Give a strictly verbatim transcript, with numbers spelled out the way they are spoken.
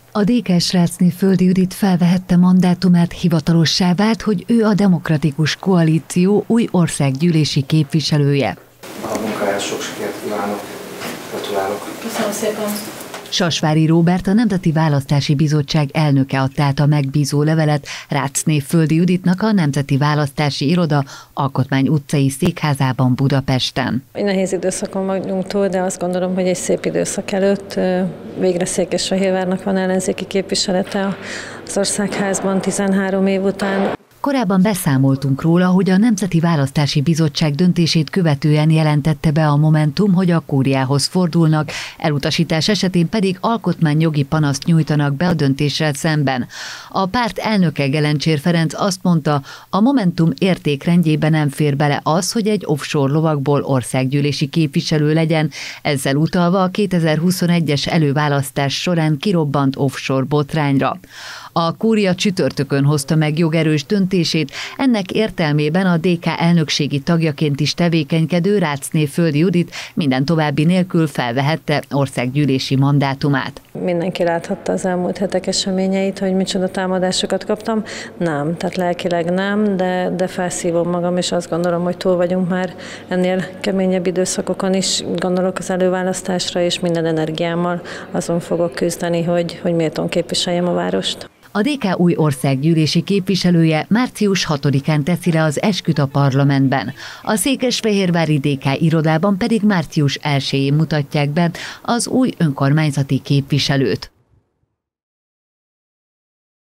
A dé ká Sráczné Földi Judit felvehette mandátumát, hivatalossá vált, hogy ő a Demokratikus Koalíció új országgyűlési képviselője. A munkáját sok sikert kívánok, gratulálok. Köszönöm szépen. Sasvári Róbert, a Nemzeti Választási Bizottság elnöke adta át a megbízó levelet Sráczné Földi Juditnak a Nemzeti Választási Iroda Alkotmány utcai székházában Budapesten. Nehéz időszakon vagyunk túl, de azt gondolom, hogy egy szép időszak előtt végre Székesfehérvárnak van ellenzéki képviselete az Országházban tizenhárom év után. Korábban beszámoltunk róla, hogy a Nemzeti Választási Bizottság döntését követően jelentette be a Momentum, hogy a kúriához fordulnak, elutasítás esetén pedig alkotmányjogi panaszt nyújtanak be a döntéssel szemben. A párt elnöke, Gelencsér Ferenc azt mondta, a Momentum értékrendjében nem fér bele az, hogy egy offshore lovagból országgyűlési képviselő legyen, ezzel utalva a kétezer-huszonegyes előválasztás során kirobbant offshore botrányra. A kúria csütörtökön hozta meg jogerős döntését, ennek értelmében a dé ká elnökségi tagjaként is tevékenykedő Sráczné Földi Judit minden további nélkül felvehette országgyűlési mandátumát. Mindenki láthatta az elmúlt hetek eseményeit, hogy micsoda támadásokat kaptam. Nem, tehát lelkileg nem, de, de felszívom magam, és azt gondolom, hogy túl vagyunk már ennél keményebb időszakokon is. Gondolok az előválasztásra, és minden energiámmal azon fogok küzdeni, hogy, hogy méltón képviseljem a várost. A dé ká új országgyűlési képviselője március hatodikán teszi le az esküt a parlamentben. A székesfehérvári dé ká irodában pedig március elsején mutatják be az új önkormányzati képviselőt.